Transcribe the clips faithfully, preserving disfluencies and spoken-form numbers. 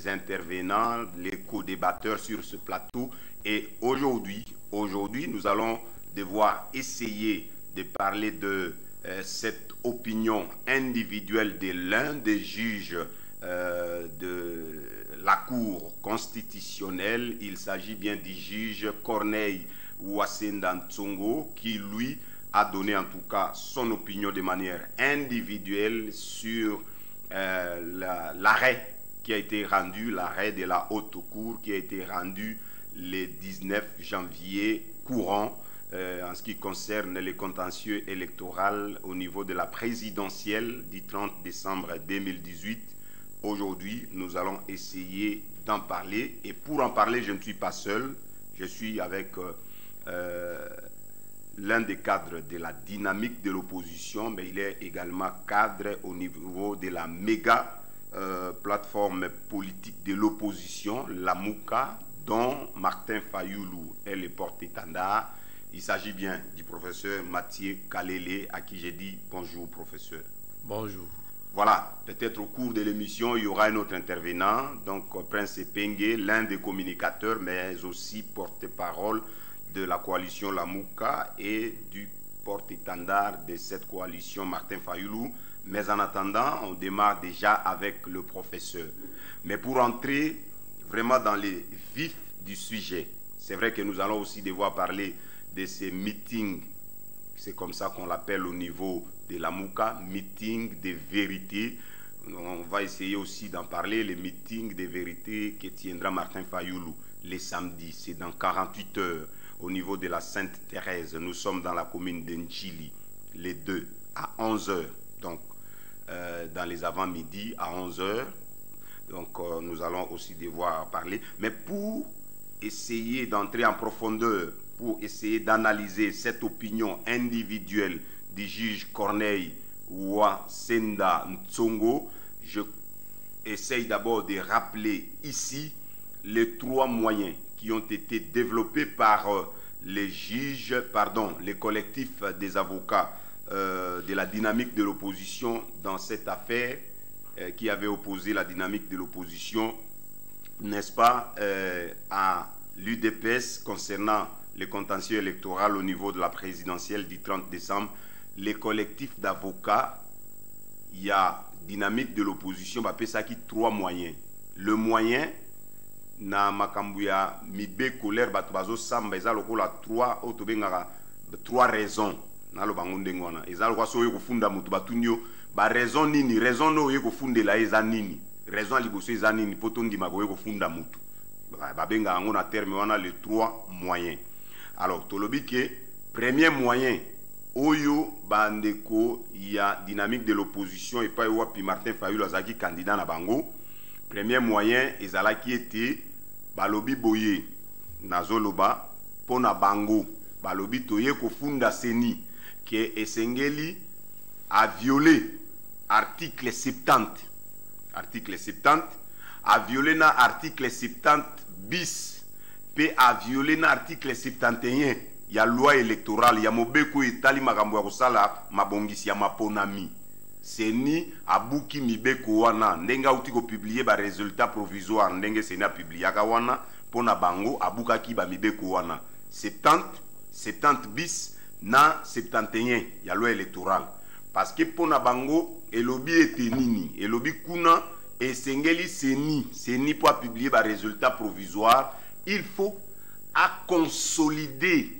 intervenants, les co-débatteurs sur ce plateau. Et aujourd'hui, aujourd'hui, nous allons devoir essayer de parler de euh, cette opinion individuelle de l'un des juges euh, de la Cour constitutionnelle. Il s'agit bien du juge Corneille Ouassenda Ntsongo, qui, lui, a donné en tout cas son opinion de manière individuelle sur euh, l'arrêt la, qui a été rendu, l'arrêt de la Haute Cour qui a été rendu le dix-neuf janvier courant euh, en ce qui concerne les contentieux électoraux au niveau de la présidentielle du trente décembre deux mille dix-huit. Aujourd'hui, nous allons essayer d'en parler. Et pour en parler, je ne suis pas seul. Je suis avec euh, euh, l'un des cadres de la dynamique de l'opposition, mais il est également cadre au niveau de la méga euh, plateforme politique de l'opposition, la MOUCA, dont Martin Fayoulou est le porte-étendard. Il s'agit bien du professeur Mathieu Kalele, à qui j'ai dit bonjour, professeur. Bonjour. Voilà, peut-être au cours de l'émission, il y aura un autre intervenant, donc Prince Pengue, l'un des communicateurs, mais aussi porte-parole de la coalition La Mouka et du porte-étendard de cette coalition, Martin Fayoulou. Mais en attendant, on démarre déjà avec le professeur. Mais pour entrer vraiment dans les vifs du sujet, c'est vrai que nous allons aussi devoir parler de ces meetings, c'est comme ça qu'on l'appelle au niveau de la Mouka, meeting de vérité. On va essayer aussi d'en parler, les meetings de vérité que tiendra Martin Fayoulou les samedis, c'est dans quarante-huit heures. Au niveau de la Sainte-Thérèse, nous sommes dans la commune d'Nchili, les deux, à onze heures. Donc, euh, dans les avant-midi, à onze heures. Donc, euh, nous allons aussi devoir parler. Mais pour essayer d'entrer en profondeur, pour essayer d'analyser cette opinion individuelle du juge Corneille Ouassenda Ntsongo, je essaye d'abord de rappeler ici les trois moyens qui ont été développés par euh, les juges, pardon, les collectifs des avocats euh, de la dynamique de l'opposition dans cette affaire euh, qui avait opposé la dynamique de l'opposition, n'est-ce pas, euh, à l'U D P S concernant les contentieux électoraux au niveau de la présidentielle du trente décembre. Les collectifs d'avocats, il y a dynamique de l'opposition, bah, ça qui trois moyens. Le moyen, na makambuya mibe colère bato bazo samba eza lokola trois otobengaka trois raisons na lo bango ndengwana eza lokwa so yeko funda mutu batunyo ba raison nini raison no yeko fundela eza nini raison liboso eza nini poto ndima ko yeko funda mutu ba benga ngo na terme wana les trois moyens. Alors tolobi ke premier moyen oyo bandeko ya dynamique de l'opposition et pas wapi Martin Fayoulou azaki candidat na bango. Premier moyen ezalaki était balobi boye nazoloba pona bango balobi toye kofunda seni ke esengeli a violé article soixante-dix article soixante-dix a violé na article soixante-dix bis pe a violé na article soixante et un ya loi électorale ya mobeko etali makambo ya kosala mabongisi ya maponami. Seni abuki mibeko wana ndenge auti ko publier ba résultat provisoire ndenge seni a publier ka wana pona bango abuka ki ba mibeko wana soixante-dix soixante bis na soixante et un ya loi électorale parce que pona bango elobi etenini elobi kuna esengeli seni seni pour publier ba résultat provisoire il faut à consolider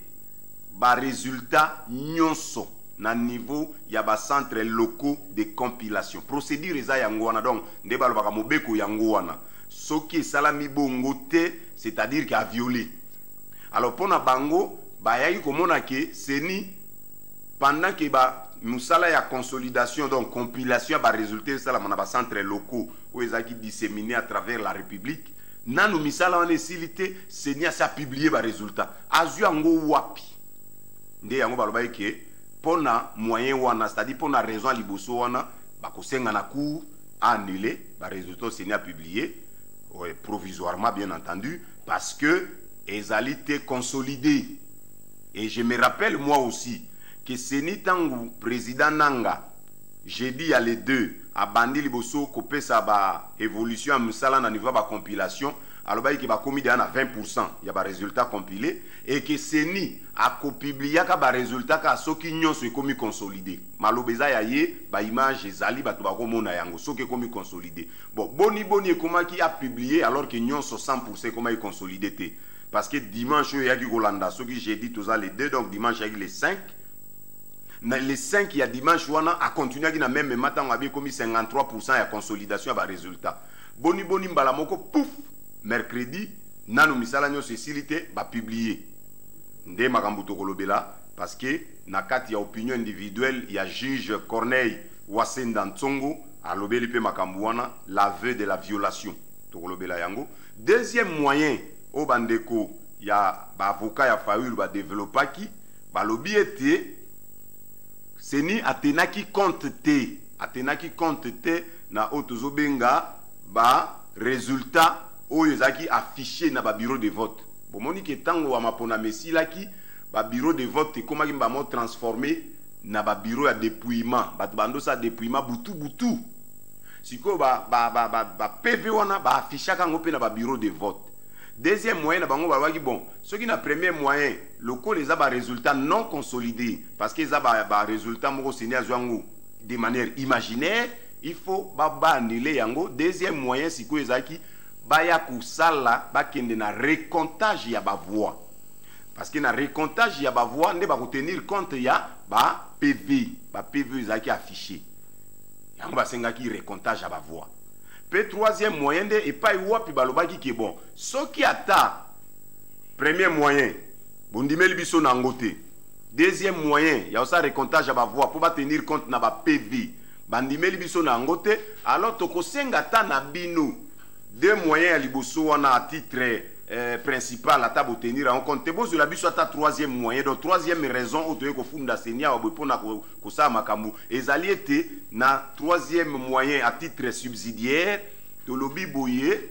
ba résultat nyonso na niveau ya ba centre locaux de compilation procédure eza yango wana donc nde balobaka mobeko yango wana soki salami bongo te c'est-à-dire qu'il a violé. Alors pona bango bayaki komona ke seni pendant que ba musala ya consolidation donc compilation ba résultat sala na ba centre locaux ou ezaki disséminé à travers la République nanu misala wana esilité seni a sa publier ba résultat azu yango wapi nde yango balobaki ke pona moyen wana, c'est-à-dire pona raison liboso wana, bakosenga na cour annulé, ba résultat seni a publié, ouais, provisoirement bien entendu, parce que ezali te consolidé. Et je me rappelle moi aussi que seni tangu président Nanga, j'ai dit à les deux, a bandi liboso kopesa ba évolution à musala na niveau ba compilation alors ba ki ba commis na vingt pour cent ya ba résultat compilé et que seni a publié ka ba résultat ka soki nyonso ekomi consolidé malobeza ya ye ba image ezali bato ba komona yango soki ekomi consolidé bon boni boni ekoma ki a publié alors que nyonso cent pour cent ekoma consolidé te parce que dimanche il y a qui Golanda soki jeudi tous les deux donc dimanche il y a les cinq na les cinq il y a dimanche wana a continuer na même matin on a bien commis cinquante-trois pour cent ya consolidation ba résultat boni boni mbala moko pouf mercredi nanu misala nyonso esilité ba publier nde makambo tokolobela parce que na kati ya opinion individuelle il y a juge Corneille Wasenda Ntsongo alobeli pe makambo wana l'aveu de la violation tokolobela yango deuxième moyen au bandeko ya ba avocat ya Fayulu ba développer ki ba lobi ete seni atenaki compte te atenaki compte te na otozobenga ba résultat oyo ezaki affiché na ba bureau de vote bomoni ke tango wa mapona mesilaki ba bureau de vote ekomaki mbamo transformé na ba bureau ya dépouillement bato bandosa dépouillement butu butu siko ba ba ba ba, ba P V wana ba affichaka ngo pe na ba bureau de vote deuxième moyen na bango balwaki bon ce qui na premier moyen loko les a ba résultat non consolidé parce que ça ba, ba résultat moko seni azwango de manière imaginaire il faut ba ba annuler yango deuxième moyen siko ezaki baya kusala bakende na recomptage ya ba voix parce que na recomptage ya ba voix nde ba ko tenir compte ya ba P V ba P V ezaki affiché yango ba senga ki recomptage ya ba voix pe troisième moyen de et pas wapi balobaki ki bon soki ata premier moyen bondimeli biso na ngote deuxième moyen ya osa recomptage ya ba voix pour ba tenir compte na ba P V bandimeli biso na ngote alors tokosenga ta na bino deux moyens à liboso wana à titre euh, principal à table tenir en compte bozo la biso ata troisième moyen donc troisième raison otoye ko funda senia obepona ko ko sa makambu ezali ete na troisième moyen à titre subsidiaire to lobi boye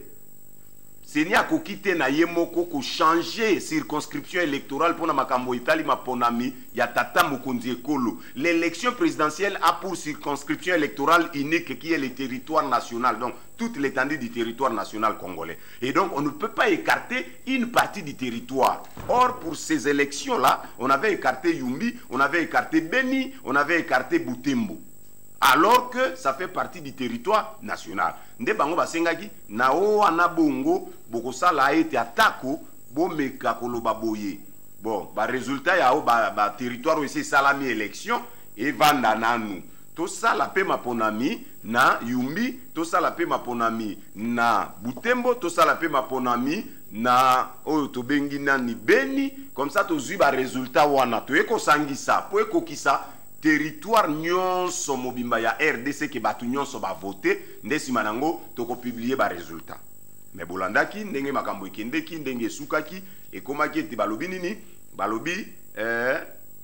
senia ko kite na yemoko ko changer circonscription électorale pour na makambo itali maponami ya tata mokonzi ekolo l'élection présidentielle a pour circonscription électorale unique qui est le territoire national donc toute l'étendue du territoire national congolais et donc on ne peut pas écarter une partie du territoire. Or pour ces élections là on avait écarté Yumbi, on avait écarté Beni, on avait écarté Butembo alors que ça fait partie du territoire national. Nde bango basengaki na o ana bongo bokosala ete atako bomeka koloba boye bon ba résultat ya o ba, ba territoire aussi salami élection et vanda nanu to sala pe maponami na Yumbi to sala pe maponami na Butembo to sala pe maponami na oyo to bengi nani Beni comme ça to zui ba résultat wana to eko sangisa po eko kisa territoire nyonso mobimba ya R D C ke batu nyonso ba voter ndesi manango to ko publier ba résultat mais bolandaki ndenge makambo ekendeki ndenge sukaki ekomaki ete balobi nini balobi eh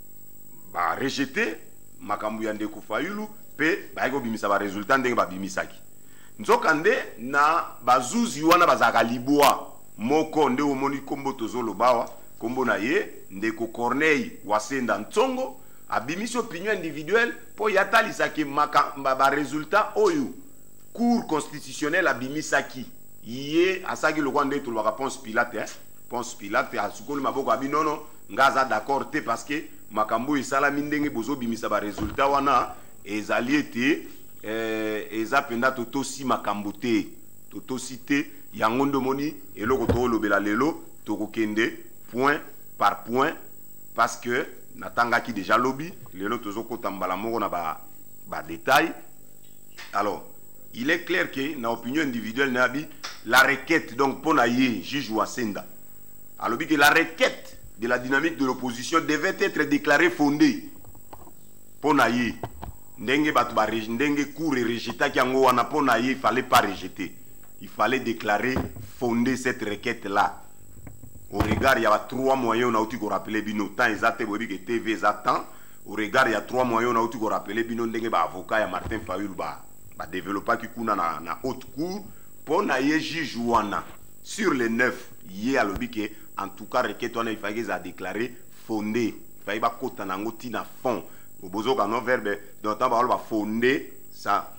ba rejeter makambo ya ndeko Fayulu pe baiko bimisa ba résultat ndenge ba bimisaki nzokande na bazuzi wana bazaka libwa moko nde omoni kombo tozolo bawa kombo na ye ndeko Corneille Wasenda Ntsongo abimisi opinion individuelle po yatalisa ke makamba ba résultat oyo cour constitutionnelle abimisaki ye asaki lokwa nde to lwaka Ponce Pilate hein Ponce Pilate asukoli maboko abi nono ngaza d'accord te parce que makambo esalami ndenge bozo bimisa ba résultat wana ezali ete eh, eza penda totosi makambo te totosi te yango ndomoni eloko tolobela lelo tokokende point par point parce que natanga ki déjà lobby lelo tozokota mbala moko na ba ba détail. Alors il est clair que na opinion individuelle nabi la requête donc pour naïe juge Wasenda alors que la requête de la dynamique de l'opposition devait être déclarée fondée pour naïe ndenge batu ba ndenge cour rejeter ki yango wana pour naïe il fallait pas rejeter, il fallait déclarer fondée cette requête là. Au regard, il y a trois moyens, on a outil qu'on rappelle bino temps exact et que T V exact. Au regard, il y a trois moyens, on a outil qu'on rappelle bino ndenge ba avocat ya Martin Fayulu ba ba développer qui kuna na na haute cour pour na ye juge wana sur les neuf yé à lobby que en tout cas requête on a il fallait a déclarer fondé, il fallait ba kota nango tina fond. Au bozo ka non verbe donc temps ba ba fondé ça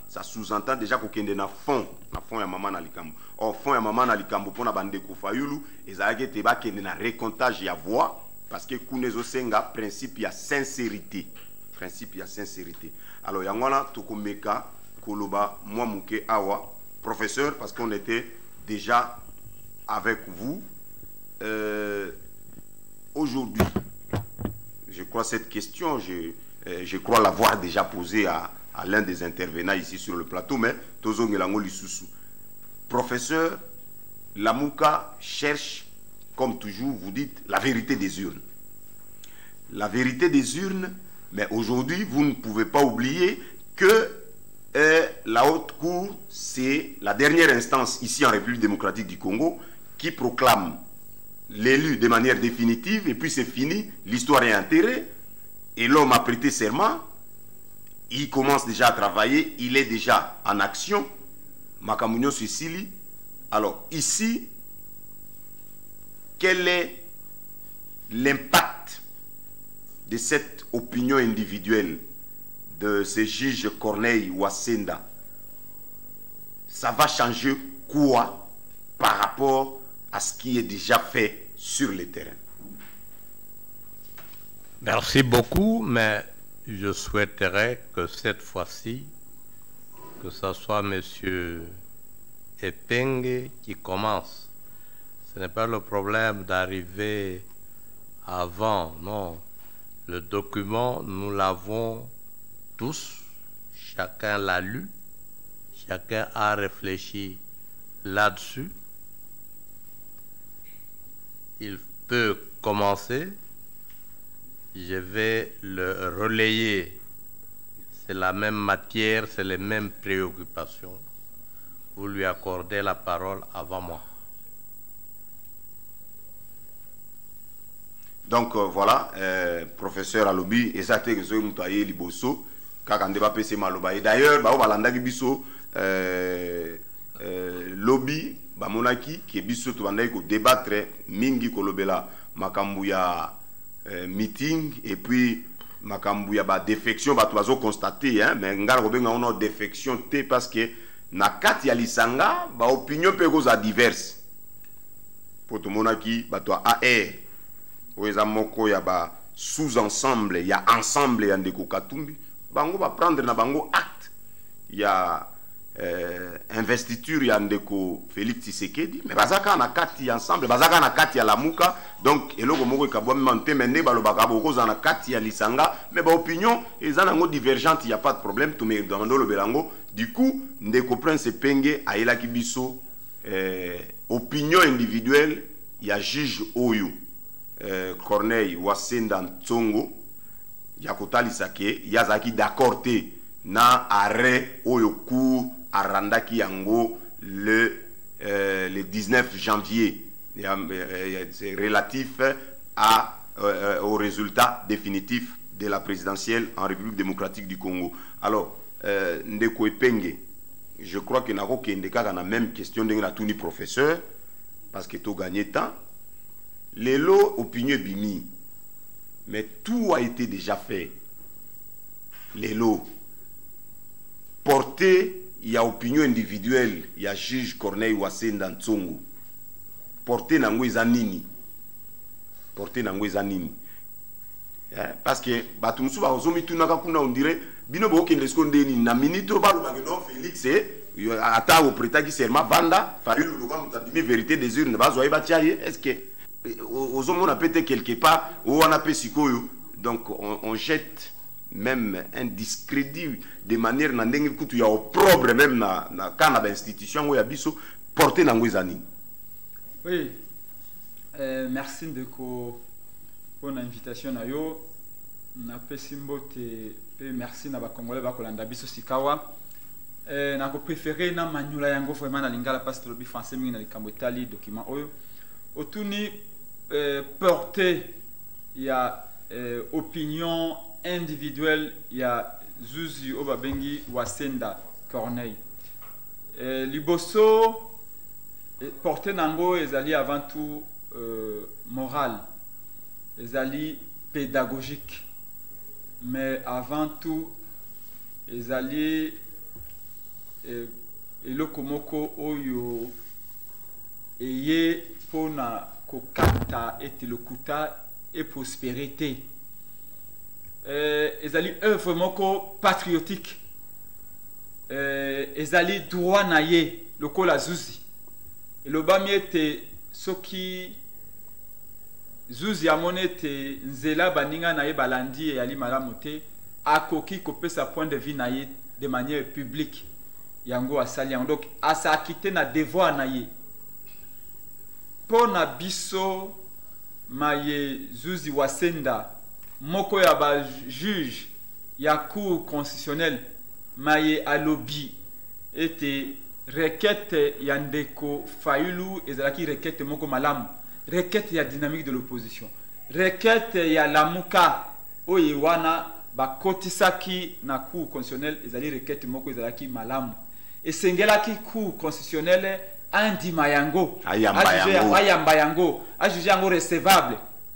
ça sous-entend déjà qu'on ait na fond na fond ya maman na likambo. Or fond ya maman na likambo pour na bande ko fayulu ezalaki te ba kende na récomptage ya voix parce que kunezo senga principe ya sincérité. Principe ya sincérité. Alors yangwana tokomeka koloba moi muke awa professeur parce qu'on était déjà avec vous euh, aujourd'hui. Je crois cette question, je, euh, je crois l'avoir déjà posée à, à l'un des intervenants ici sur le plateau, mais Tozo Ngelango Lisusu. Professeur, Lamouka cherche, comme toujours, vous dites, la vérité des urnes. La vérité des urnes, mais aujourd'hui, vous ne pouvez pas oublier que euh, la haute cour, c'est la dernière instance ici en République démocratique du Congo qui proclame l'élu de manière définitive, et puis c'est fini, l'histoire est enterrée, et l'homme a prêté serment, il commence déjà à travailler, il est déjà en action, Makamunyo Sicily. Alors ici, quel est l'impact de cette opinion individuelle de ce juge Corneille Wasenda? Ça va changer quoi par rapport à ce qui est déjà fait sur le terrain? Merci beaucoup, mais je souhaiterais que cette fois-ci, que ce soit M. Epenge qui commence. Ce n'est pas le problème d'arriver avant, non. Le document, nous l'avons tous, chacun l'a lu, chacun a réfléchi là-dessus. Il peut commencer. Je vais le relayer. C'est la même matière, c'est les mêmes préoccupations. Vous lui accordez la parole avant moi. Donc euh, voilà, euh, professeur Alobi, et ça que nous taillé liboso, quand on débat P C Maloba. Et d'ailleurs, bah on va l'anda biso lobby, bah monaki qui est biso tout banda ko débattre mingi kolobela makambuya meeting et puis makambuya ba défection ba tuazo constater hein, mais ngara ko benga ono défection té parce que na kati ya lisanga ba opinion pe ko za diverses. Pour tout monaki ba to A R oeza moko ya ba sous-ensemble ya ensemble ya ndeko Katumbi bango ba prendre na bango acte ya euh, investiture ya ndeko Félix Tshisekedi mais bazaka na kati ensemble bazaka na kati ya Lamuka donc eloko moko ekabwa mante mende balobaka boko za na kati ya lisanga mais ba opinion eza nango divergente, il y a pas de problème tout me demando le belango. Du coup ndeko Prince Penge ayela kibiso euh, opinion individuelle ya juge oyo Euh, Corneille Wasenda Ntsongo yakotalisaka ke yazaki d'accord te na arrêt oyo cour arandaki yango le euh, le dix-neuf janvier euh, c'est relatif à euh, au résultat définitif de la présidentielle en République démocratique du Congo. Alors euh, ndeko Epenge, je crois que nako kende kaka na même question ndenge na tuni professeur parce que to gagné temps. Les lots opinion bimi, mais tout a été déjà fait. Les lots portés, il y a opinion individuelle, il y a juge Corneille Wasenda Ntsongo. Porté nango ezanini, porté nango ezanini. Parce que batumsu ba ozomi tunaka kuna on dirait bino bo kende skondeni na minito ba lo non Félix et ata au prétexte serment vanda fa une loga mutadimi vérité des urnes ba zo ba tiaye est-ce que aux hommes on a pété quelque part où on a pété donc on, on jette même un discrédit de manière n'andenge kutu ya opprobre même na na kana ba institution où ya biso porter na ngwezani. Oui, euh, merci de ko pour l'invitation na yo na pesimbote pe merci na ba congolais ba kolanda biso sikawa euh na ko préférer na manula yango vraiment na lingala parce que le français mingi na likambo itali document oyo otuni euh, porter il y a euh, opinion individuelle il y a Zuzi Obabengi Wasenda Corneille euh, liboso porter nango ezali avant tout euh, moral ezali pédagogique mais avant tout ezali eh, eloko moko oyo eye pona kokata ete lokuta et prospérité. Euh, ezali œuvre moko patriotique. Euh, ezali droit na ye lokola zuzi. Elobami ete soki zuzi amone ete nzela baninga na ye balandi eyali malamu te, akoki kopesa point de vue na ye de manière publique. Yango asali yango. Donc asa akite na devoir na ye. Pona biso maye zuzi wasenda moko ya ba juge ya cour constitutionnelle maye alobi ete requête ya ndeko Fayulu ezalaki requête moko malamu, requête ya dynamique de l'opposition, requête ya lamuka oye wana bakotisaki na cour constitutionnelle ezali requête moko ezalaki malamu esengelaki cour constitutionnelle andima yango ayamba yango ajuge yango recevable.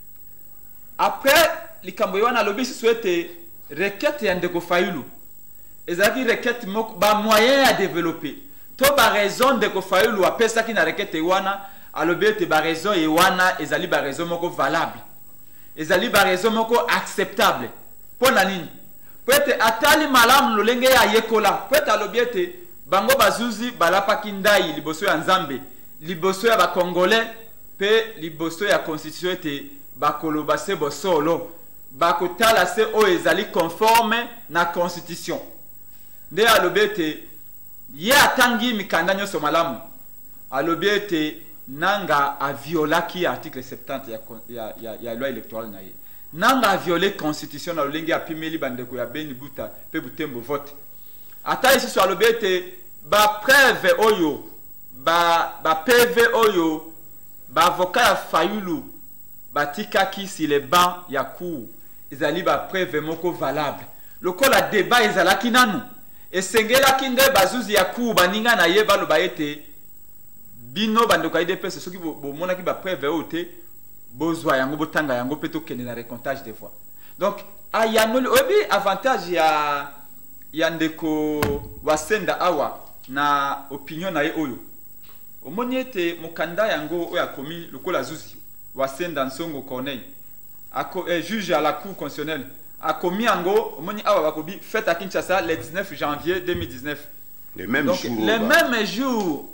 Après likambo wana lobi si souhaite requête ya ndeko Fayulu ezalaki requête moko ba moyen à développer to ba raison ndeko Fayulu apesaki na requête wana alobi ete ba raison e wana ezali ba raison moko valable, ezali ba raison moko acceptable. Pona nini? Peut-être atali malamu lolenge ya yekola, peut-être alobi ete bango bazuzi balapaki ndai liboso ya Nzambe, liboso ya ba Congolais pe liboso ya constitution ete bakoloba se bosolo bakotala se o ezali conforme na constitution. Nde alobi ete ye atangi mikanda nyonso malamu, alobi ete nanga a violaki article soixante ya, ya, ya, ya loi électorale na ye, nanga a violé constitution na lolenge apimeli bandeko ya Beni Buta pe Butembo vote. Ata isi so alobi ete ba preuve oyo ba ba P V oyo ba avocat ya Fayulu batikaki si les bancs ya cour ezali ba preuve moko valable. Lokola débat ezalaki nanu esengelaki nde bazuzi ya cour baninga na ye baloba ete bino bandeko ya I D P S soki bomonaki ba preuve oyo te bozwa yango botanga yango pe tokende na recomptage des voix. Donc ayanoli oyebi avantage ya ya ndeko wasenda awa na opinion na ye oyo omoni ete mokanda yango oyo akomi lokola zuzi wasenda Nsongo Corneille ako eh, juge à la cour constitutionnelle akomi yango omoni awa bakobi fête à Kinshasa le dix-neuf janvier deux mille dix-neuf. Le même Donc, jour. Le bah. même jour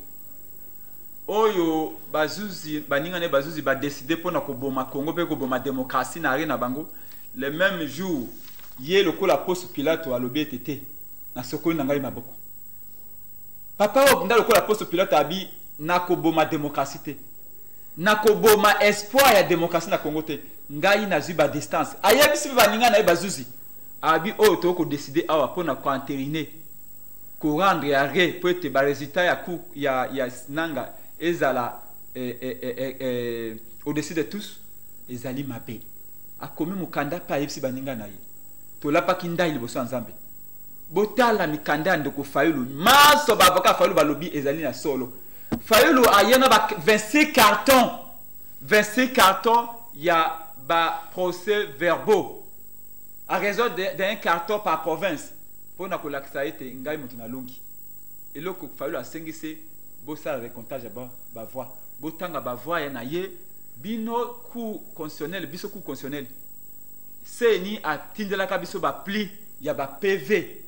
oyo bazuzi baninga ne bazuzi ba décider pona ko boma Congo pe ko boma démocratie na rena bango, le même jour ye lokola poste Pilato alobi etete na sokoli na ngai maboko. Papa o nda lokola poste Pilato abi na ko boma démocratie te, na ko boma espoir ya démocratie na Congo te, ngai na zui ba distance ayebisi baninga na bazuzi abi oyo to ko décider awa pona ko entériner ko rendre arrêt pour te ba résultat ya coup ya ya nanga ezala eh, eh, eh, eh, au-dessus de tous ezali mabe akomi mukanda pa yebisi baninga na ye to la pa kinda liboso Nzambe botala mikanda ndeko Fayulu maso ba avocat Fayulu balobi ezali na solo. Fayulu ayena ba vingt-six cartons vingt-six cartons ya ba procès verbaux à raison d'un carton par province pour na kolakisa ete ngai mutu na longi eloko Fayulu asengise bosala recomptage ba ba voix botanga ba voix ya na ye bino cour constitutionnel biso cour constitutionnel seni atindelaka biso ba pli ya ba P V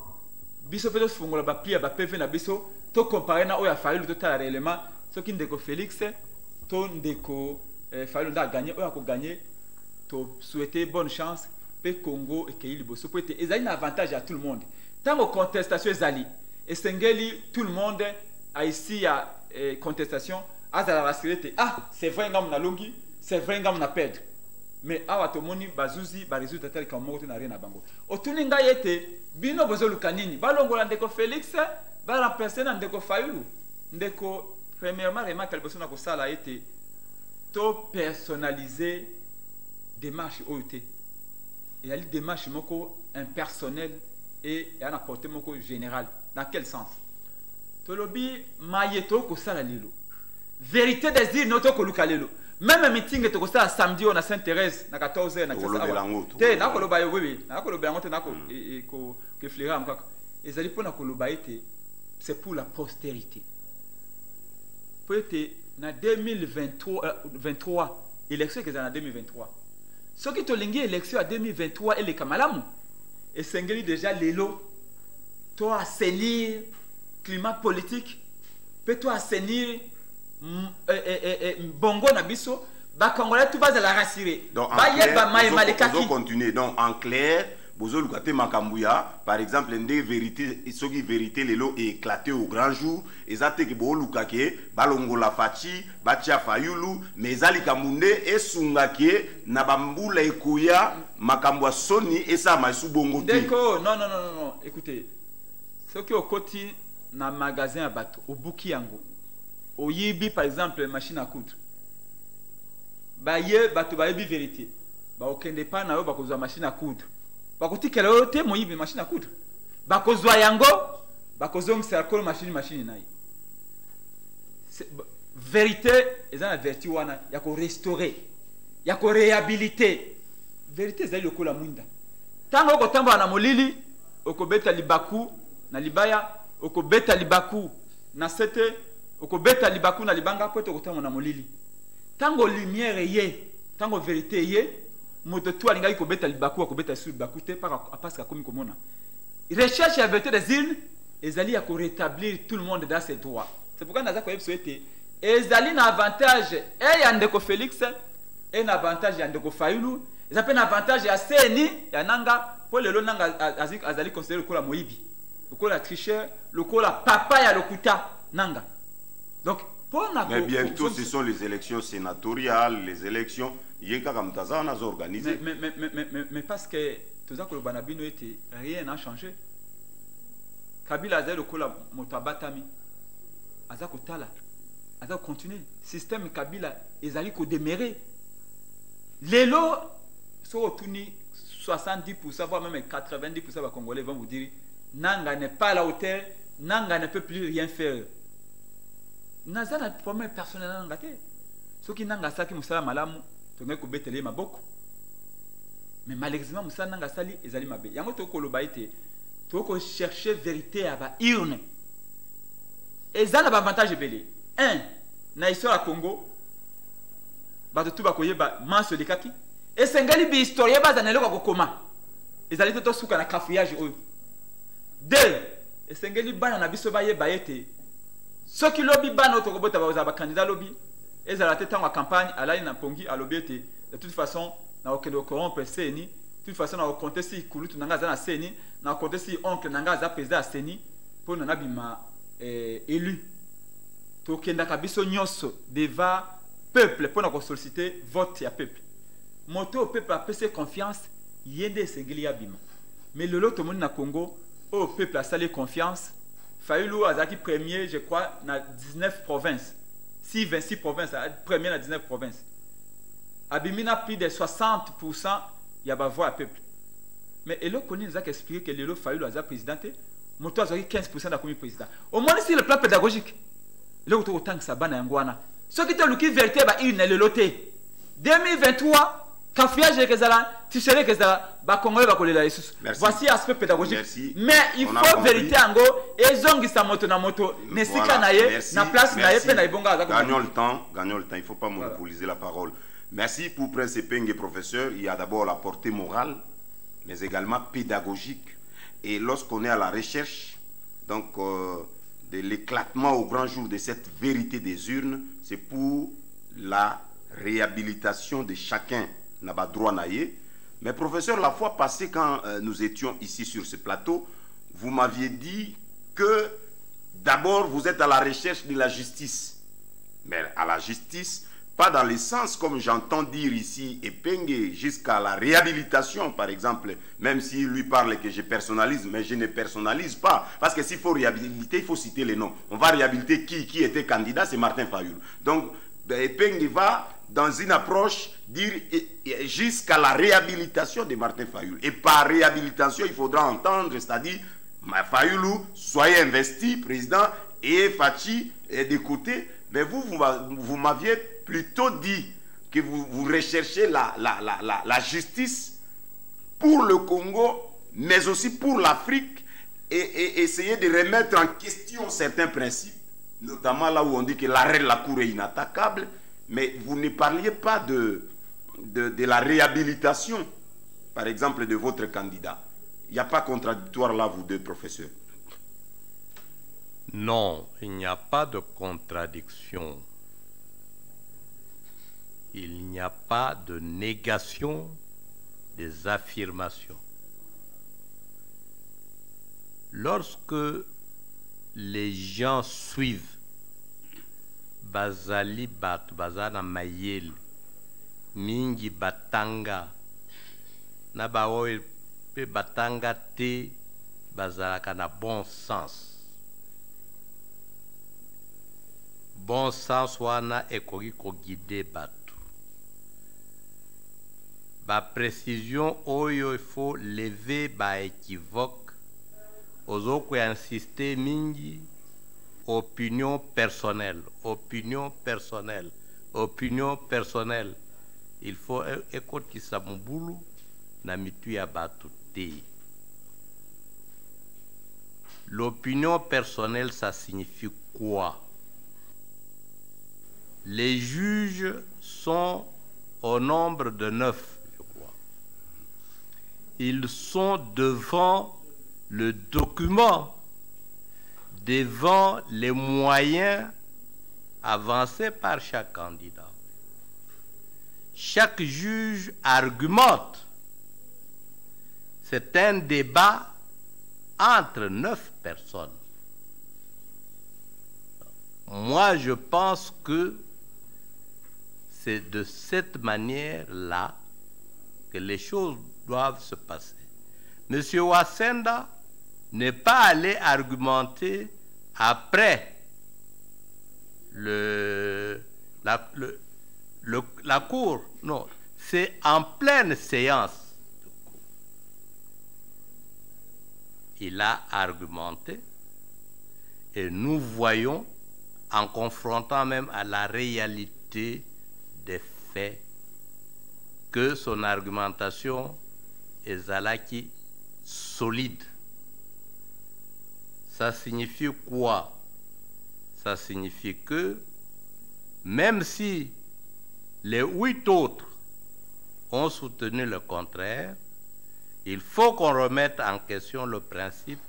biso pe to fungola ba pli ya ba P V na biso to comparer na oya Fayulu to tala réellement soki ndeko Félix to ndeko eh, Fayulu nda gagner oya ko gagner to souhaiter bonne chance pe Congo et Keili boso peut être ezali na avantage à tout le monde tant que contestation ezali esengeli tout le monde a ici ya eh, contestation azala rassuré ah c'est vrai ngam na longi c'est vrai ngam na perdre mais awa to moni bazuzi ba résultat tel comme moto na rien na bango otuni ngai ete bino bozo lukanini balongola ndeko Félix ba remplacer na ndeko Fayulu ndeko premièrement remarque liboso na ko sala ete to personnaliser démarche O T et ali démarche moko impersonnel et en apporter moko général. Dans quel sens? Tolobi mayeto ko sala lelo vérité des îles noto ko lukalelo même meeting to ko sala samedi on a Sainte-Thérèse na quatorze heures na Kinshasa te na ko loba yo oui na ko loba ngote na ko ko ko flera mkaka ezali pona ko loba ete c'est pour la postérité. Peut-être en deux mille vingt-trois, élection que en deux mille vingt-trois. Ce qui est l'élection en deux mille vingt-trois et les Kamalamu, et c'est déjà l'élo, toi assainir climat politique, peut-toi assainir bongo nabiso, bah Congolais tout va se la rassurer. Donc en clair, vous continuer. Donc en clair, Bozo Lukate Makambuya, par exemple, une des vérités, ce qui vérité les lots est éclaté au grand jour, et ça te que Bozo Lukake, Balongo la Fachi, Bachia Fayulu, mais Zali Kamunde et Sungake, Nabambula Ekuya, Makambwa Soni et ça m'a sous bongo. D'accord, non, non, non, non, non, écoutez, ce qui est au côté, dans le magasin à bateau, au Bukiango, au Yibi par exemple, machine à coudre, bah yé, bateau, bah yébi vérité, bah aucun départ n'a pas cause de machine à coudre. Bakoti kela yote moyibi machine à coudre. Bakozwa yango, bakozong c'est alcool machine machine naï. Vérité, et ça la vertu wana, yako restaurer, yako réhabiliter. Vérité c'est le kola munda. Tango oko tamba na molili, oko beta libaku na libaya, oko beta libaku na sete, oko beta libaku na libanga pote oko tamba na molili. Tango lumière yé, tango vérité yé. Moto tout alinga ko beta libaku ko beta sur libaku te par parce que comme komona recherche la vérité des îles ezali ya ko rétablir tout le monde dans ses droits. C'est pourquoi naza ko yebsoete ezali na avantage et ya ndeko Félix et na avantage ya ndeko Fayulu ils appellent avantage ya Seni ya nanga pour le nanga azali considéré ko la moyibi ko la tricheur le ko la papa ya lokuta nanga. Donc pour na mais bientôt ce sont les élections sénatoriales, les élections mais, mais, mais, mais, mais, mais parce que tout ça que le Banabino était, rien n'a changé. Kabila a le kola motabatami, aza ko tala, aza continuer. Système Kabila ezali ko déméré. Lelo so otuni soixante-dix pour cent voire même quatre-vingt-dix pour cent des Congolais vont vous dire Nanga n'est pas à la hauteur, Nanga ne peut plus rien faire. Naza na problème personnel nanga te. Ce qui nanga saki musala malamu mais malheureusement Moussa Nanga Sali ezali mabe yango to ko loba ite to ko chercher vérité à ba urne ezala ba avantage belé un na histoire à Congo ba to ba koyeba manso de kaki et sengali bi historien ba zanelo ko koma ezali to suka na cafouillage oyo deux et sengali bana na biso ba yeba ete ce qui lobby bana to ko bota ba ba candidat lobby ezala te tango campagne alali na pongi alobiete de toute façon na okendo corrompre seni de toute façon na okonte si kulutu nanga za na seni na okonte si oncle nanga za président seni pour na bima eh, élu to kenda kabiso nyonso devant peuple pour na ko solliciter vote ya peuple moto peuple a pese confiance yende sengeli ya bima mais le lot monde na Congo au peuple a salé confiance Fayulu azaki premier je crois na dix-neuf provinces. Si vingt-six provinces, première à dix-neuf provinces. Abimina plus de soixante pour cent, il y a ma voix à peuple. Mais Elo Koni nous a expliqué que Lelo Fayulu a présidenté, Moto a quinze pour cent de la commune président. Au moins, c'est le plan pédagogique. Là où tu as autant que ça banane Ngwana. Ce qui te le qui vérité, il n'est le loté. deux mille vingt-trois, cafouillage et Kezala, Tichéré Kezala, Bakongole Bakolela Jesus. Voici l'aspect pédagogique. Merci. Mais il on faut vérité en go, et zongi sa moto na moto, ne sika naye, na place naye, pe na ibonga. Gagnons le temps, gagnons le temps, il ne faut pas monopoliser voilà. La parole. Merci pour Prince Epenge, professeur. Il y a d'abord la portée morale, mais également pédagogique. Et lorsqu'on est à la recherche, donc, euh, de l'éclatement au grand jour de cette vérité des urnes, c'est pour la réhabilitation de chacun. N'a pas droit naïe. Mais professeur, la fois passée, quand euh, nous étions ici sur ce plateau, vous m'aviez dit que d'abord vous êtes à la recherche de la justice. Mais à la justice, pas dans le sens comme j'entends dire ici, Epenge, jusqu'à la réhabilitation, par exemple, même s'il lui parle que je personnalise, mais je ne personnalise pas. Parce que s'il faut réhabiliter, il faut citer les noms. On va réhabiliter qui, qui était candidat, c'est Martin Fayulu. Donc, Epenge va dans une approche dire jusqu'à la réhabilitation de Martin Fayulu. Et par réhabilitation, il faudra entendre, c'est-à-dire, Fayulu, soyez investi, président, et Fachi est de côté. Mais vous, vous, vous m'aviez plutôt dit que vous, vous recherchez la, la, la, la, la justice pour le Congo, mais aussi pour l'Afrique, et, et essayer de remettre en question certains principes, notamment là où on dit que l'arrêt de la Cour est inattaquable, mais vous ne parliez pas de, de, de la réhabilitation, par exemple, de votre candidat. Il n'y a pas contradictoire là, vous deux professeurs? Non, il n'y a pas de contradiction. Il n'y a pas de négation des affirmations. Lorsque les gens suivent Bazali Bat, Bazana Mayel, Mingi Batanga, Nabaoe Pe Batanga Te, Bazalaka na bon sens. Bon sens wana ekoki ko guider batu. Ba précision oyo il faut lever ba équivoque. Ozoko insister mingi opinion personnelle, opinion personnelle, opinion personnelle. Il faut écouter sa mbulu na mitu ya batu te. L'opinion personnelle, ça signifie quoi? Les juges sont au nombre de neuf, je crois. Ils sont devant le document, devant les moyens avancés par chaque candidat. Chaque juge argumente. C'est un débat entre neuf personnes. Moi, je pense que c'est de cette manière-là que les choses doivent se passer. Monsieur Wassenda n'est pas allé argumenter après le, la, le, le, la cour. Non, c'est en pleine séance. Il a argumenté et nous voyons, en confrontant même à la réalité des faits, que son argumentation est zalaki solide. Ça signifie quoi? Ça signifie que même si les huit autres ont soutenu le contraire, il faut qu'on remette en question le principe.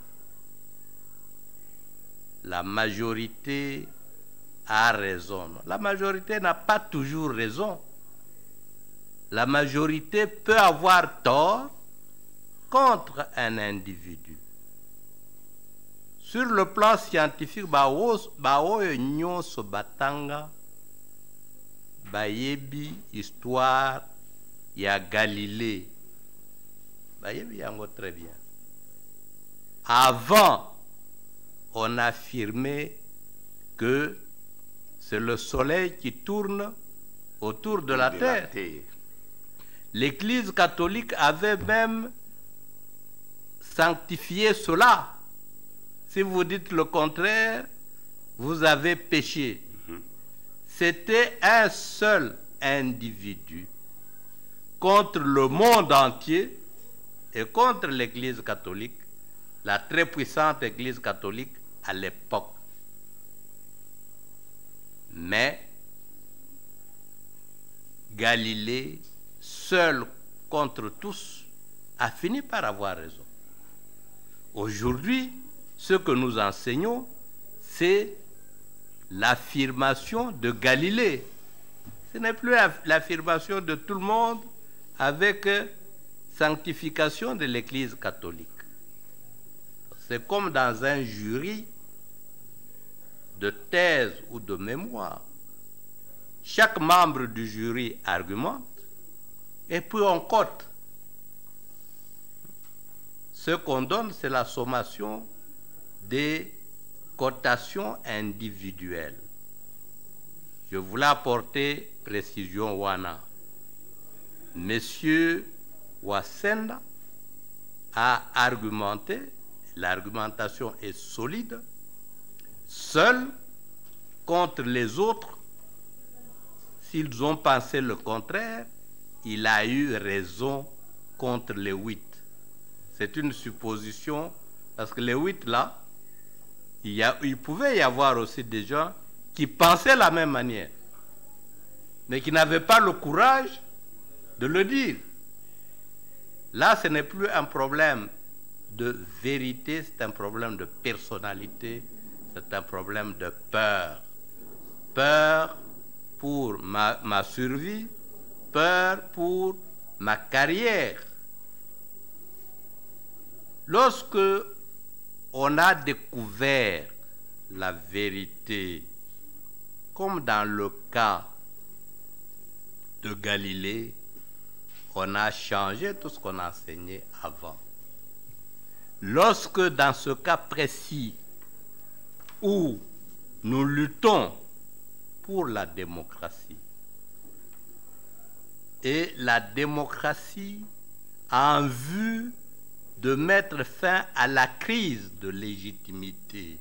La majorité a raison. La majorité n'a pas toujours raison. La majorité peut avoir tort contre un individu. Sur le plan scientifique, baoyo nyonso batanga bayebi histoire ya Galilée. Bayebi yango très bien. Avant, on affirmait que c'est le soleil qui tourne autour de la terre. L'Église catholique avait même sanctifié cela. Si vous dites le contraire, vous avez péché. Mm-hmm. C'était un seul individu contre le monde entier et contre l'Église catholique, la très puissante Église catholique à l'époque. Mais Galilée, seul contre tous, a fini par avoir raison. Aujourd'hui, ce que nous enseignons, c'est l'affirmation de Galilée. Ce n'est plus l'affirmation de tout le monde avec sanctification de l'Église catholique. C'est comme dans un jury de thèse ou de mémoire. Chaque membre du jury argumente et puis on cote. Ce qu'on donne, c'est la sommation des cotations individuelles. Je voulais apporter précision wana. Monsieur Wassenda a argumenté, l'argumentation est solide, seul contre les autres. S'ils ont pensé le contraire, il a eu raison contre les huit. C'est une supposition Parce que les huit là, il, y a, il pouvait y avoir aussi des gens qui pensaient de la même manière, mais qui n'avaient pas le courage de le dire. Là, ce n'est plus un problème de vérité, c'est un problème de personnalité, c'est un problème de peur. Peur pour ma, ma survie, peur pour ma carrière. Lorsque on a découvert la vérité, comme dans le cas de Galilée, on a changé tout ce qu'on a enseigné avant. Lorsque dans ce cas précis où nous luttons pour la démocratie, et la démocratie a en vue de mettre fin à la crise de légitimité.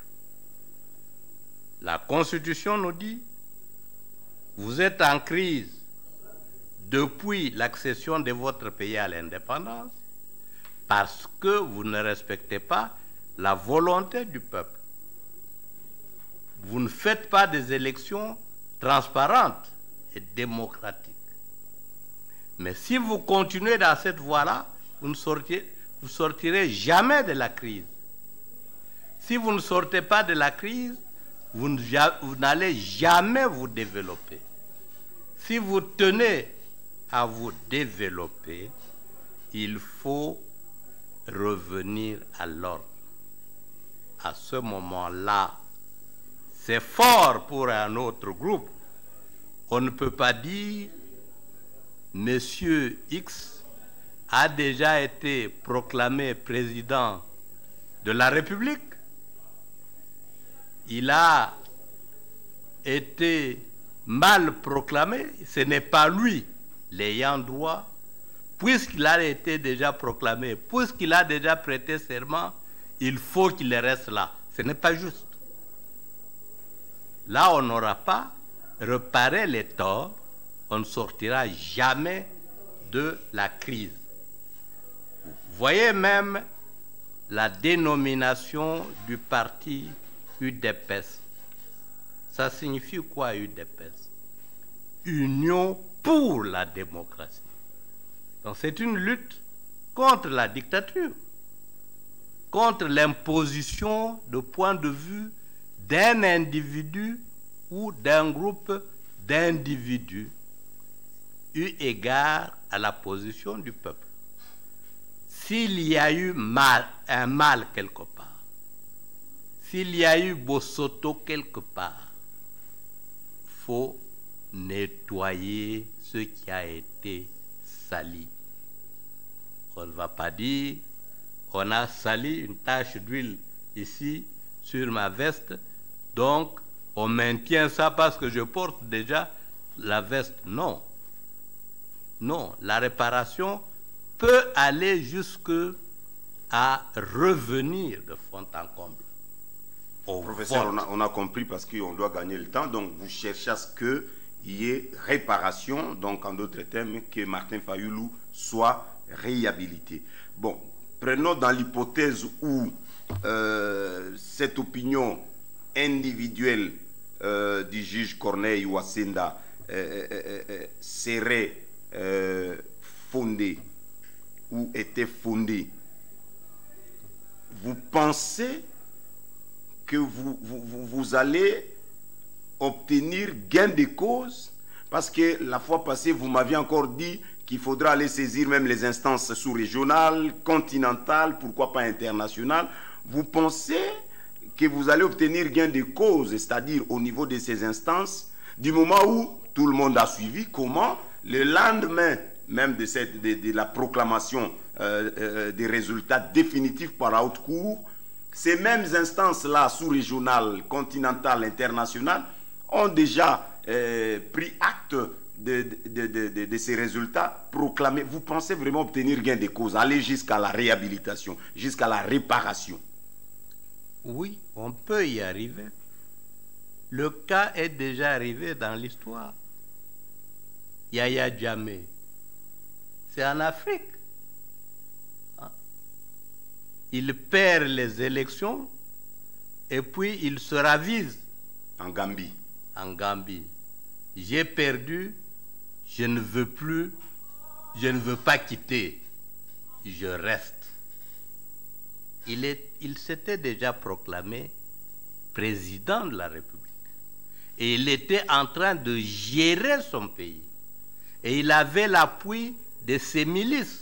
La Constitution nous dit, vous êtes en crise depuis l'accession de votre pays à l'indépendance parce que vous ne respectez pas la volonté du peuple. Vous ne faites pas des élections transparentes et démocratiques. Mais si vous continuez dans cette voie-là, vous ne sortirez, vous sortirez jamais de la crise. Si vous ne sortez pas de la crise, vous n'allez jamais vous développer. Si vous tenez à vous développer, il faut revenir à l'ordre. À ce moment-là, c'est fort pour un autre groupe. On ne peut pas dire Monsieur X a déjà été proclamé président de la République. Il a été mal proclamé. Ce n'est pas lui l'ayant droit, puisqu'il a été déjà proclamé, puisqu'il a déjà prêté serment, il faut qu'il reste là. Ce n'est pas juste. Là, on n'aura pas réparé les torts, on ne sortira jamais de la crise. Vous voyez même la dénomination du parti U D P S. Ça signifie quoi U D P S? Union pour la démocratie. Donc c'est une lutte contre la dictature, contre l'imposition de point de vue d'un individu ou d'un groupe d'individus eu égard à la position du peuple. S'il y a eu mal, un mal quelque part, s'il y a eu Bosoto quelque part, il faut nettoyer ce qui a été sali. On ne va pas dire, on a sali une tache d'huile ici sur ma veste, donc on maintient ça parce que je porte déjà la veste. Non. Non, la réparation peut aller jusque à revenir de fond en comble. Au Professeur, vote. on a, on a compris parce qu'on doit gagner le temps, donc vous cherchez à ce qu'il y ait réparation, donc en d'autres termes, que Martin Fayulu soit réhabilité. Bon, prenons dans l'hypothèse où euh, cette opinion individuelle euh, du juge Corneille Ouassenda euh, euh, euh, serait euh, fondée ou était fondée. Vous pensez que vous, vous, vous allez obtenir gain de cause? Parce que la fois passée, vous m'aviez encore dit qu'il faudra aller saisir même les instances sous-régionales, continentales, pourquoi pas internationales. Vous pensez que vous allez obtenir gain de cause, c'est-à-dire au niveau de ces instances, du moment où tout le monde a suivi comment, le lendemain même de, cette, de, de la proclamation euh, euh, des résultats définitifs par la haute cour, ces mêmes instances-là, sous-régionales, continentales, internationales, ont déjà euh, pris acte de, de, de, de, de ces résultats proclamés. Vous pensez vraiment obtenir gain de cause, aller jusqu'à la réhabilitation, jusqu'à la réparation? Oui, on peut y arriver. Le cas est déjà arrivé dans l'histoire. Yaya Jammeh, c'est en Afrique. Hein? il perd les élections et puis il se ravise. En Gambie. En Gambie. J'ai perdu, je ne veux plus, je ne veux pas quitter, je reste. Il, est, il s'était déjà proclamé président de la République. Et il était en train de gérer son pays. Et il avait l'appui de ses milices.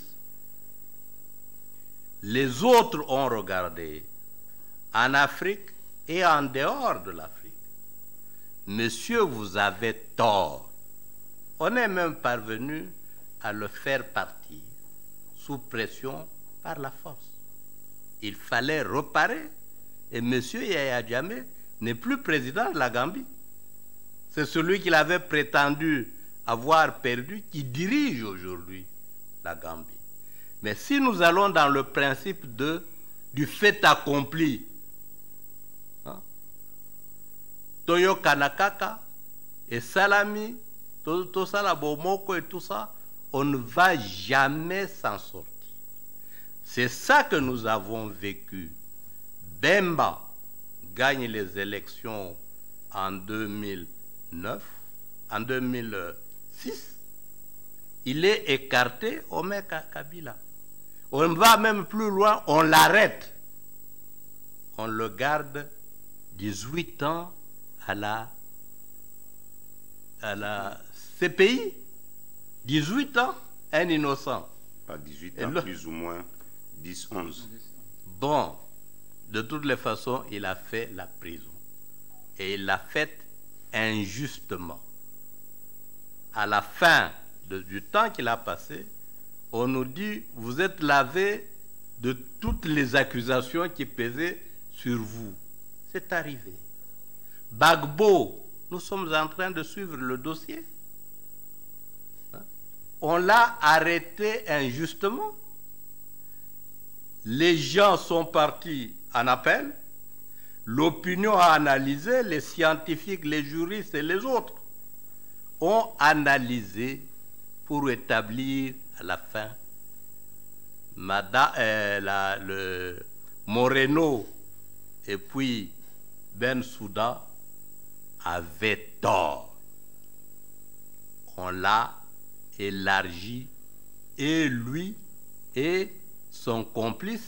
Les autres ont regardé en Afrique et en dehors de l'Afrique. Monsieur, vous avez tort. On est même parvenu à le faire partir sous pression par la force. Il fallait reparer. Et monsieur Yahya Jammeh n'est plus président de la Gambie. C'est celui qu'il avait prétendu avoir perdu qui dirige aujourd'hui la Gambie. Mais si nous allons dans le principe de, du fait accompli, hein, Toyo Kanakaka et Salami, tout ça, la Bomoko et tout ça, on ne va jamais s'en sortir. C'est ça que nous avons vécu. Bemba gagne les élections en deux mille neuf, en deux mille six. Il est écarté au mec Kabila. On va même plus loin, on l'arrête. On le garde dix-huit ans à la, à la C P I. dix-huit ans, un innocent. Pas dix-huit ans, le... plus ou moins dix, onze. Bon, de toutes les façons, il a fait la prison. Et il l'a faite injustement. À la fin de, du temps qu'il a passé, on nous dit, vous êtes lavé de toutes les accusations qui pesaient sur vous. C'est arrivé. Bagbo, nous sommes en train de suivre le dossier. On l'a arrêté injustement. Les gens sont partis en appel. L'opinion a analysé, les scientifiques, les juristes et les autres ont analysé pour établir à la fin Madame, euh, la, le Moreno et puis Ben Souda avaient tort. On l'a élargi et lui et son complice,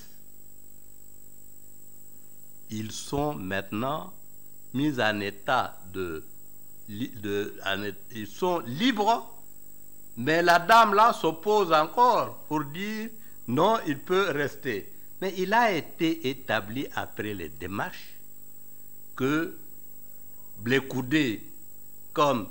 ils sont maintenant mis en état de, de en, ils sont libres, mais la dame là s'oppose encore pour dire non, il peut rester. Mais il a été établi après les démarches que Blé-Koudé comme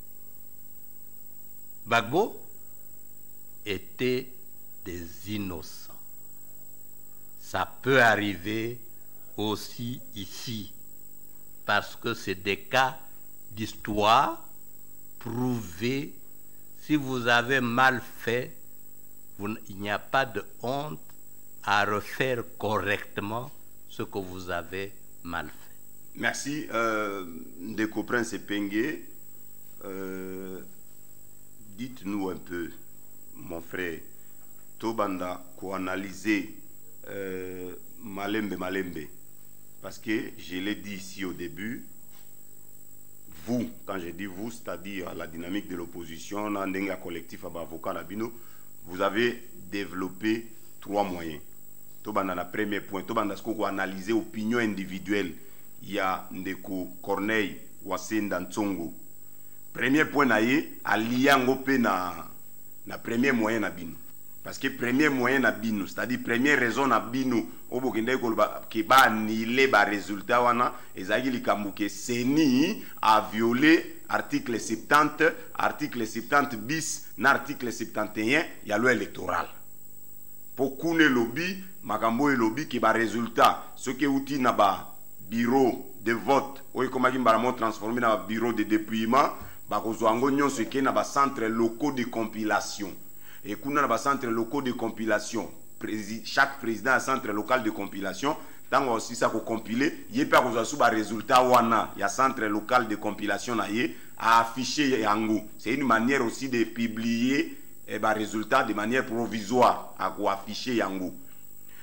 Bagbo étaient des innocents. Ça peut arriver aussi ici, parce que c'est des cas d'histoire prouvés. Si vous avez mal fait, vous, il n'y a pas de honte à refaire correctement ce que vous avez mal fait. Merci, euh, Ndeko Prince Epenge. Euh, dites-nous un peu, mon frère, Tobanda, qu'on analyser euh, Malembe Malembe. Parce que je l'ai dit ici au début, vous, quand je dis vous, c'est-à-dire la dynamique de l'opposition, Nandenga collectif avocat Nabino, vous avez développé trois moyens. Tobanda, le premier point, Tobanda, ce qu'on a analysé opinion individuelle, il y a Ndeko Corneille, Wasenda Ntsongo. Premier point, alliango na na premier moyen Nabino. Parce que premier moyen Nabino, c'est-à-dire première raison Nabino, obokende ko ki ba annuler ba résultat wana ezaki likambo ke Seni a violé article soixante-dix, article soixante bis, na article soixante et un ya loi électorale. Pour kune lobby, makambo e lobby ki ba résultat, ce que outil na ba bureau de vote, oy komaki mbaramo transformé na bureau de dépouillement, ba kozwango nyonso ke na ba centre locaux de compilation. Et qu'on a des centres locaux de compilation, chaque président a un centre local de compilation. Tant aussi ça qu'on compile, il y a pas un résultat wana, il y a un centre local de compilation à afficher yango. C'est une manière aussi de publier eh ben, résultat de manière provisoire à afficher yango.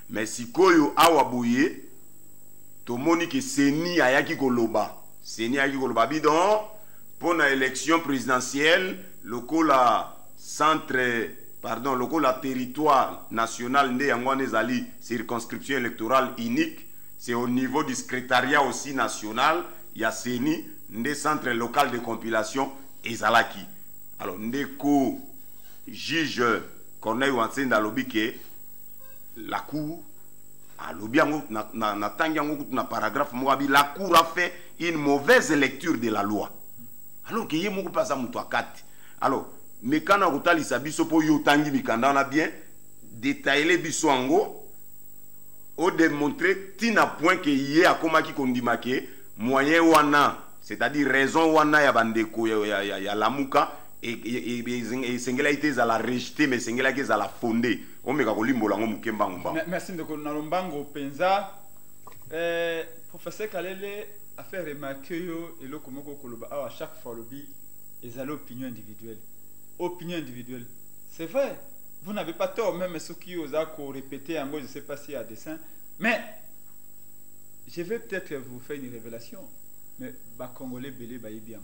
mais sikoyo awa boye tomoni ke seni ayaki koloba seni ayaki koloba bidon pour la élection présidentielle lokola centre pardon lokola territoire national nde yango ezali circonscription électorale unique, c'est au niveau du secrétariat aussi national il y a seni nde centre local de compilation ezalaki. Alors ndeko juge Corneille Wansenda lobi ke la cour a lobi na na na tangiango na paragraphe moabi la cour a fait une mauvaise lecture de la loi. Alors que yé moko pasa muto akati. Alors mais quand on a lisa biso po yo tangi mikanda na bien détailler biso ango au démontrer tina point que yé akoma ki kondima ke moyen wana, c'est-à-dire raison wana ya bandeko ya ya ya lamuka et et sengela ite za la rejeter mais sengela ke za la fonder o meka ko limbola ngo mukemba ngomba. Merci ndeko na lombango penza euh professeur Kalele a fait remarquer yo eloko moko koloba à chaque fois lobi ezala opinion individuelle. Opinion individuelle. C'est vrai, vous n'avez pas tort même ceux qui osent répéter en gros je sais pas si à dessein mais je vais peut-être vous faire une révélation mais ba congolais belé ba bien.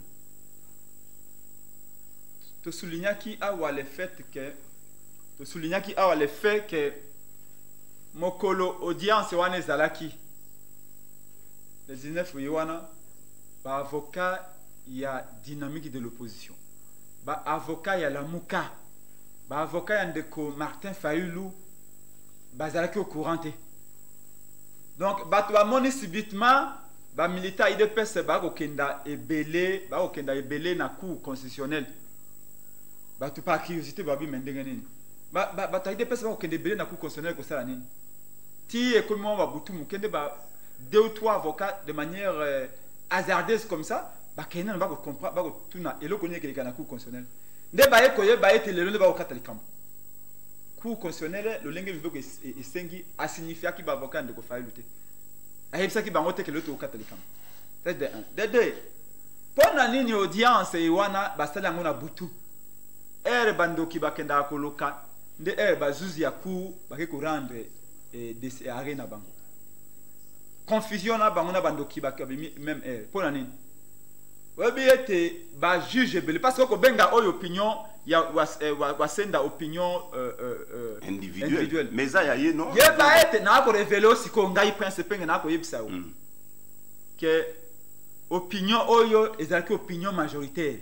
To souligner qui a le fait que to souligner qui a le fait que mokolo audience wana ezalaki le dix-neuf wana ba avocat il y a dynamique de l'opposition ba avocat ya la muka ba avocat ya ndeko Martin Fayulu bazalaki au courant te donc ba to amoni subitement ba militaire I D P S ba ko kenda ebele ba ko kenda ebele na cour constitutionnelle ba to par curiosité ba bi mendenge nini ba ba ba I D P S ba ko kenda ebele na cour constitutionnelle ko sala nini ti e comme on va butu mukende ba deux ou trois avocats de manière euh, hasardeuse comme ça ba kena ba ko comprendre ba ko tuna eloko ni ke na cour constitutionnelle nde ba ekoye ba ete lelo nde ba ko katali kambo cour constitutionnelle le lenge vivo ko esengi a signifia ki ba avocat ndeko Fayulu te ayebisa ki bango te ke loto ko katali kambo c'est de un de deux pona nini audience e wana ba sala ngona butu ere bandoki ba kenda koloka nde ere ba zuzi ya cour ba ke ko rendre et de arena bango confusion na bango na bandoki ba même ere pona nini webi ete ba juge belé parce que ko benga oyo opinion ya wasenda opinion euh, euh, individuelle. individuelle mais ça ya ye non ye ba ete na ko révéler aussi ko ngai principe na ko yebisa o mm. que opinion oyo ezalaki opinion majoritaire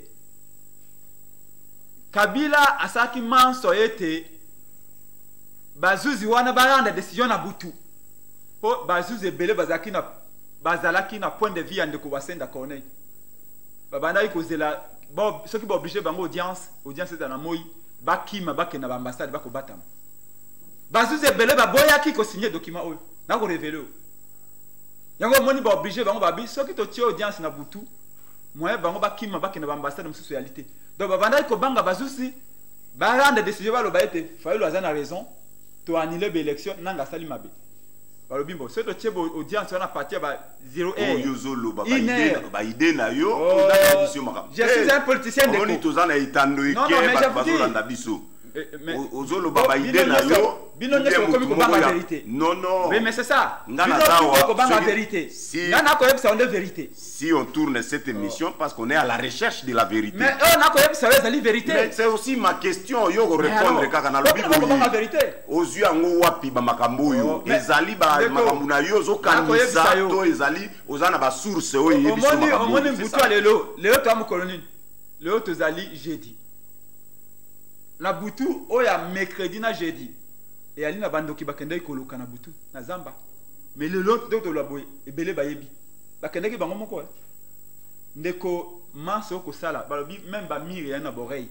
Kabila asaki manso ete bazuzi wana baranda décision na butu po bazuzi belé bazaki na bazalaki na point de vue ya ndeko wasenda Corneille babanda ikozela ba ceux qui ba obligé bango audience audience est na moi bakima bakena ba ambassade bako batama bazuze belé ba boyaki ko signer document oyo na ko révéler yango moni ba obligé bango babi ceux qui to tie audience na butu moye bango bakima bakena ba ambassade mususu réalité donc babanda ko banga bazusi ba rendre décision ba lo ba ete Fayulu azana raison to annuler ba élection nanga sali mabe balobimbo ceux to tie audience on a partir ba zéro et yozolo ba ide ba ide na yo je suis un politicien de on tozana itando ike ba bazolanda biso ozolo ba ide na yo bino nyeso komi ko banga vérité non non mais c'est ça ngana ko banga vérité ngana ko yebisa on de vérité si on tourne cette émission oh. parce qu'on est à la recherche de la vérité mais on a ko yebisa la vérité mais c'est aussi ma question yo ko répondre kaka na lobi ko banga vérité ozu yango wapi ba makambo yo ezali ba makambo na yo zo kanisa to ezali ozana ba source oyo yebiso makambo omoni mbutu alelo leo to am colonie leo to zali jeudi la butu oya mercredi na jeudi et ali na bandoki bakende koloka na butu na zamba mais le lot de la boy ebele bayebi bakende ki bango moko ndeko manso ko sala balobi même ba mire ya na boreille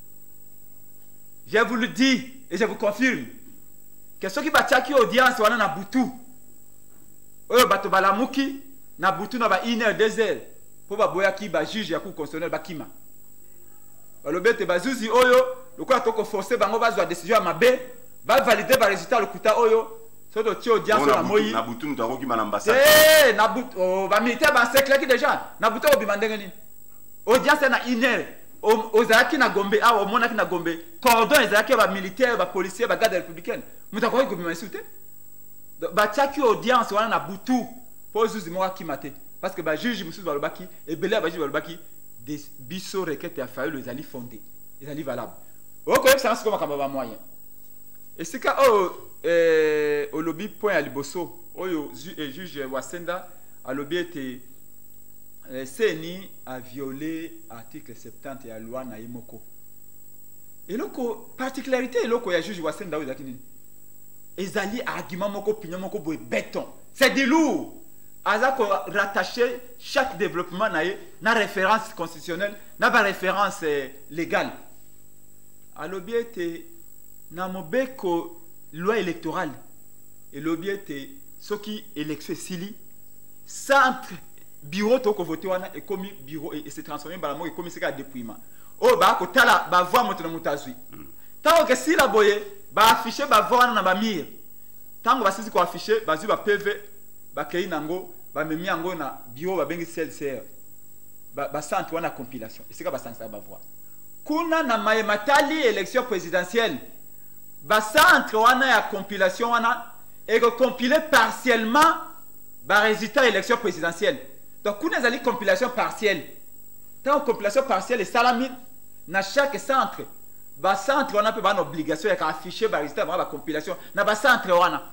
je vous le dis et je vous confirme que ceux qui batiaki audience wana na butu oyo bato balamuki na butu na ba une heure deux heures po ba boyaki ba juge ya cour constitutionnelle bakima balobete bazuzi oyo lokola toko forcer bango bazwa décision ya mabe va valider ba résultat le kuta oyo so do ti audience na moyi na butu mutako ki mana ambassade eh na butu oh ba militaire ba cercle ki déjà na butu obi mandenge ni audience na une heure ozaki na Gombe ah o monaki na Gombe cordon ezaki ba militaire ba policier ba garde républicaine mutako ko bima insulter batiaki audience wana na butu po juge moko akima te parce que bajuge mosusu balobaki ebele ya bajuge balobaki biso requête ya fayulu ezali fondé ezali valable okoyebisanga sikoyo makambo bamoyen esika oyo eh, olobi point ya liboso oyo eh, juge Wasenda alobi ete eh, seni a violé article soixante-dix ya loi na ye moko eloko particularité eloko ya juge Wasenda oyo ezalaki nini ezali argument moko opinion moko boye béton c'est du lourd aza ko rattacher chaque développement na ye na référence constitutionnelle na ba référence eh, légale alobi ete na mobeko loi électorale elobi ete soki élection esili centre bureau toko voté wana ekomi bureau et se transformer bala moko ekomi sika dépouillement oyo bakotala bavoix moto na moto azwi ntango ke sila boye baaffiche bavoix wana na bamire ntango basisi koaffiche bazwi ba-P V bakei nango bamemi yango na bureau babengi C L C R bacentre wana compilation esika basangisa bavoix kuna na mayematali élection présidentielle bacentre wana ya compilation wana ekocompile partiellement barésultat élection présidentielle donc kuna ezali compilation partielle ntango compilation partielle esalami na chaque centre bacentre wana mpe bana obligation ya kaaffiche barésultat bango bacompilation na bacentre wana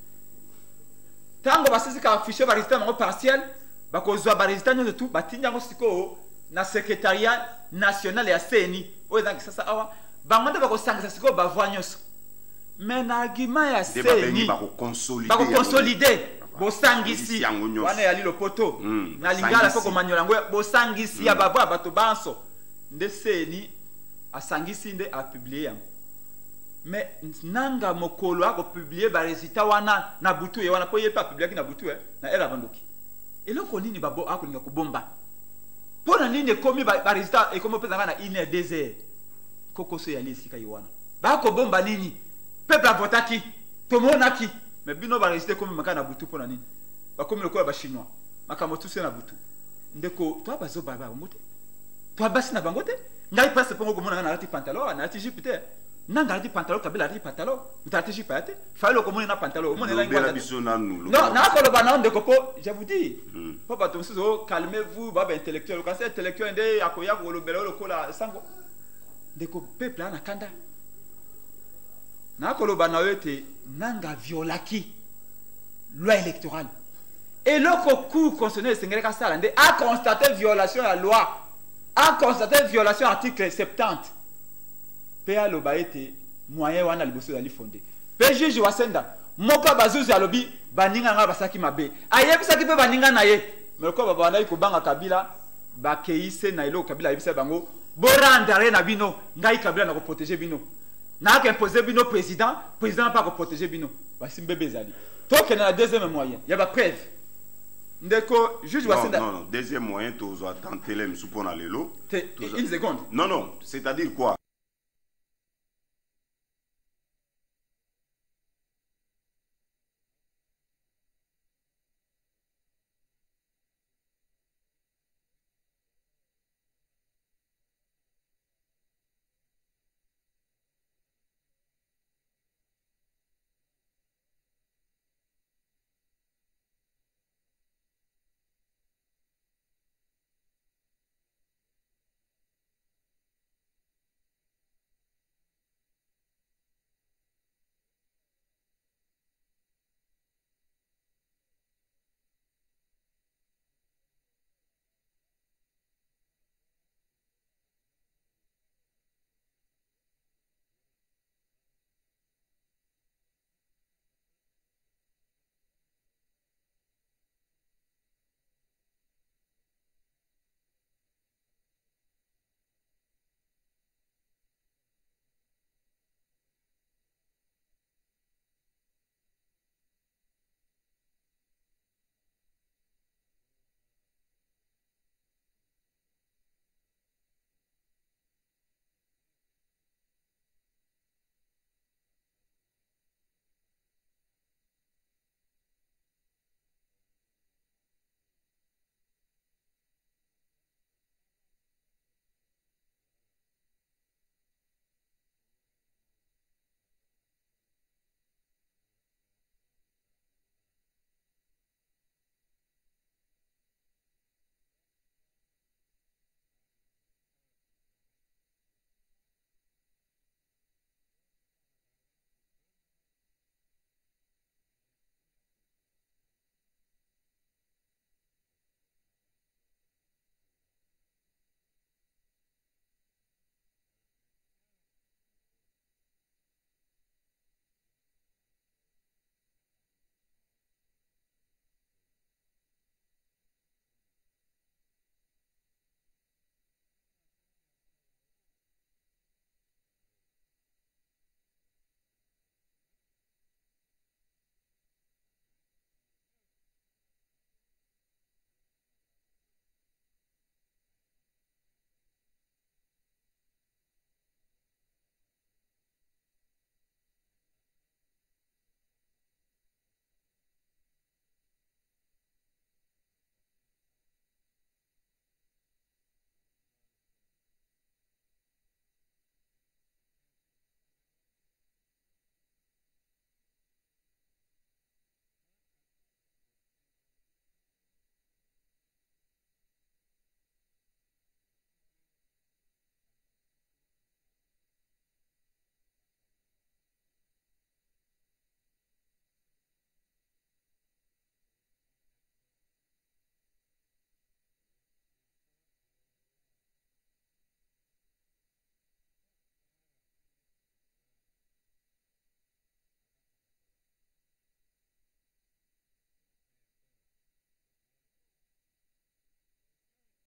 ntango basisi kaaffiche barésultat bango partielle bakozwa barésultat nyonso tu batindi yango sikoyo na secrétariat national ya seni oyo ezangi sasa awa bango nde bakosangisa sikoyo bavoix nyonso mais na argument ya seni bakoconsolide bosangisi wana yali lopoto na lingala fo komanyola yango bosangisi ya bavoix bato banso nde seni asangisi nde apublie yango mais nanga mokolo akopublie baresultat wana na butu ye wana po ye mpe apubliaki na butu na ere abandoki eloko nini akolinga kobomba mpo na nini ekomi baresultat ekomi opesanga na une heure deux heures kokoso yali esika ye wana bakobomba nini peuple avotaki tomonaki mais bino baresultat ekomi maka na butu mpo na nini bakomi lokola bachinois makambo tuse na butu ndeko toa bazoba bango te toa basi na bango te ngai place mpongo komona nalati pantalon nalati jupe te nanga alati pantalon kabila alati pantalon utalati jupe ate falo komona na pantalon omona la ngwa non na koloba na ndeko po je vous dis po bato mosusu calmez-vous baba intellectuel quand c'est intellectuel nde akoya kolobela lokola sango ndeko peuple ana kanda na koloba na yote nanga violaki loi électorale et loko cour constitutionnel sengere ka sala nde a constaté violation ya loi a constaté violation article soixante-dix pe aloba ete moyen wana liboso ezali fondé pe juge Wasenda moko bazuzi alobi baninga nga basaki mabe ayebisaki mpe baninga na ye mais ko babandaki kobanga Kabila bakeise na eloko Kabila ayebisa bango borandare na bino ngai Kabila na koprotéger bino na ka imposer bino président président pas koprotéger bino basi mbebe ezali tokende na deuxième moyen ya ba preuve ndeko juge Wasenda non non deuxième moyen tozo tenter les msupona lelo une seconde non non c'est-à-dire quoi